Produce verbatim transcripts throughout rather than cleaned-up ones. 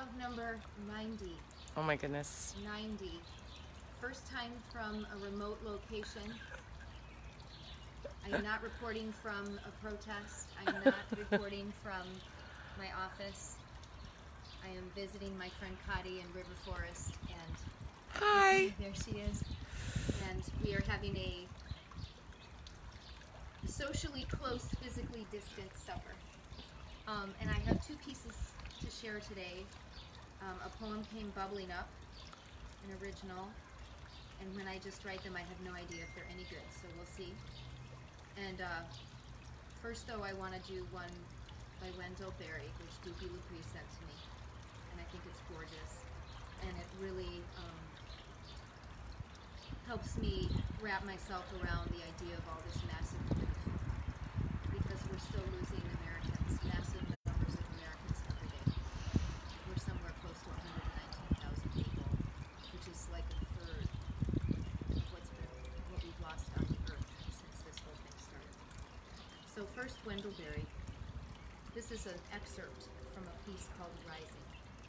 of number ninety. Oh my goodness. ninety. First time from a remote location. I am not reporting from a protest. I am not reporting from my office. I am visiting my friend Cotty in River Forest, and Hi. there she is. And we are having a socially close, physically distant supper. Um, and I have two pieces to share today. Um, a poem came bubbling up, an original, and when I just write them I have no idea if they're any good, so we'll see. And uh, first though, I want to do one by Wendell Berry, which Dookie Lucree sent to me, and I think it's gorgeous, and it really um, helps me wrap myself around the idea of all this massive grief, because we're still losing Americans, massive numbers of Americans every day. We're somewhere close to one hundred nineteen thousand people, which is like a third of what's been, what we've lost on the earth since this whole thing started. So first, Wendell Berry. This is an excerpt from a piece called Rising.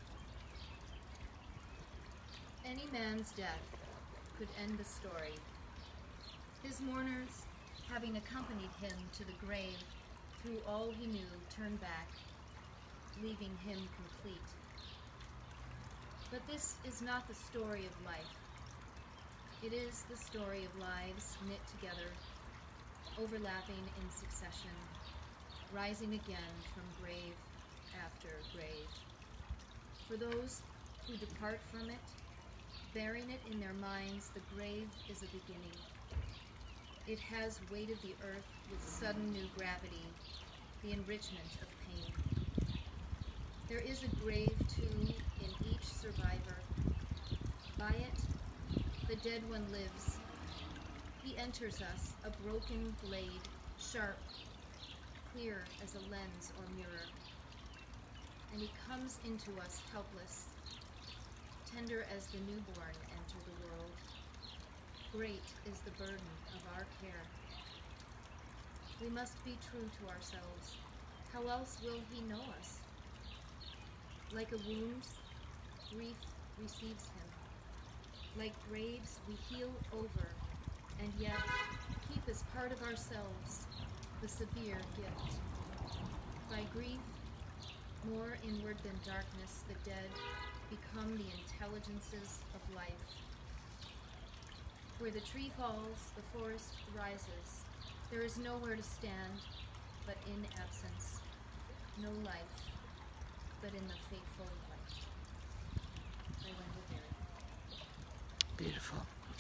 Any man's death could end the story. His mourners, having accompanied him to the grave through all he knew, turned back, leaving him complete. But this is not the story of life. It is the story of lives knit together, overlapping in succession, rising again from grave after grave. For those who depart from it, bearing it in their minds, the grave is a beginning. It has weighted the earth with sudden new gravity, the enrichment of pain. There is a grave, too, in each survivor. By it, the dead one lives. He enters us, a broken blade, sharp, clear as a lens or mirror. And he comes into us helpless, tender as the newborn enter the world. Great is the burden of our care. We must be true to ourselves. How else will he know us? Like a wound, grief receives him. Like graves, we heal over, and yet keep as part of ourselves the severe gift. By grief, more inward than darkness, the dead become the intelligences of life. Where the tree falls, the forest rises. There is nowhere to stand but in absence, no life but in the fateful light. By Wendell Berry. Beautiful.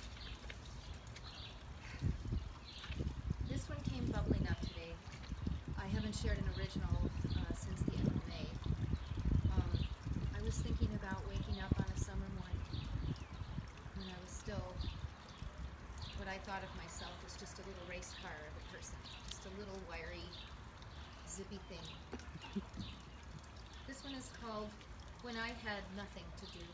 This one came bubbling up today. I haven't shared an original uh, since the end of May. Um, I was thinking about waking up on a summer morning when I was still what I thought of myself as just a little race car of a person, just a little wiry, zippy thing. This one is called When I Had Nothing to Do.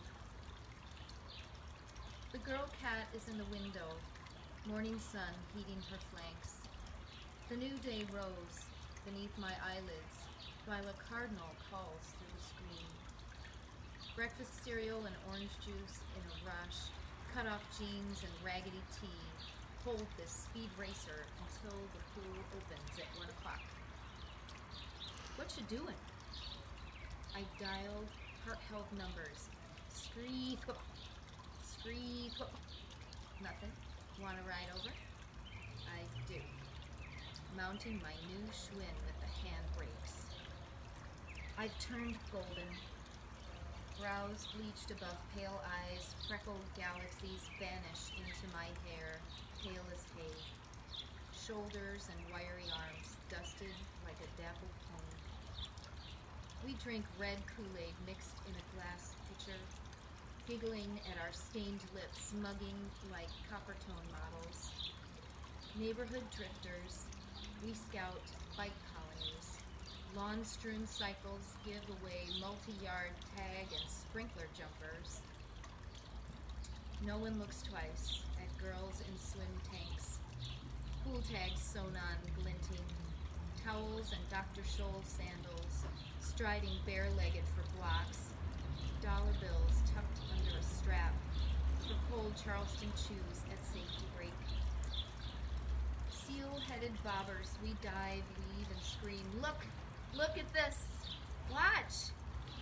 The girl cat is in the window, morning sun heating her flanks. The new day rose beneath my eyelids while a cardinal calls through the screen. Breakfast cereal and orange juice in a rush, cut-off jeans and raggedy tee hold this speed racer until the pool opens at one o'clock. What you doing? I dialed heart-held numbers. Screep, screep. Nothing. Want to ride over? I do. Mounting my new Schwinn with the handbrakes. I've turned golden. Brows bleached above pale eyes, freckled galaxies vanish into my hair, pale as hay. Shoulders and wiry arms dusted like a dappled pony. We drink red Kool-Aid mixed in a glass pitcher, giggling at our stained lips, mugging like copper-tone models. Neighborhood drifters, we scout bike colonies. Lawn-strewn cycles give away multi-yard tag and sprinkler jumpers. No one looks twice at girls in swim tanks. Pool tags sewn on, glinting. Towels and Doctor Scholl's sandals, striding bare-legged for blocks. dollar bills tucked under a strap for cold Charleston chews at safety break. Seal-headed bobbers, we dive, weave, and scream, "Look! Look at this! Watch!"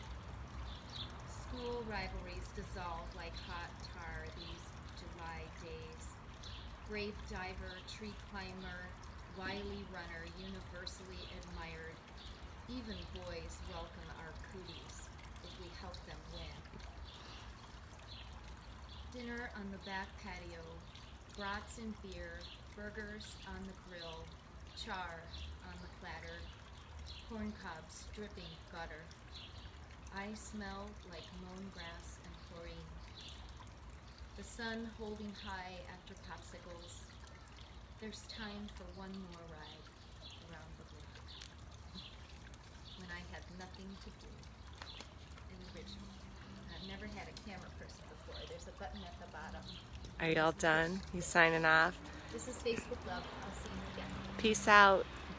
School rivalries dissolve like hot tar these July days. Brave diver, tree climber, wily runner, universally admired. Even boys welcome our cooties if we help them win. Dinner on the back patio, brats and beer, burgers on the grill, char on the platter, corn cobs dripping gutter. I smell like mown grass and chlorine. The sun holding high after popsicles. There's time for one more ride around the block. When I had nothing to do. An original. I've never had a camera person before. There's a button at the bottom. Are you all done? You signing off? This is Facebook Love. I'll see you again. Peace out.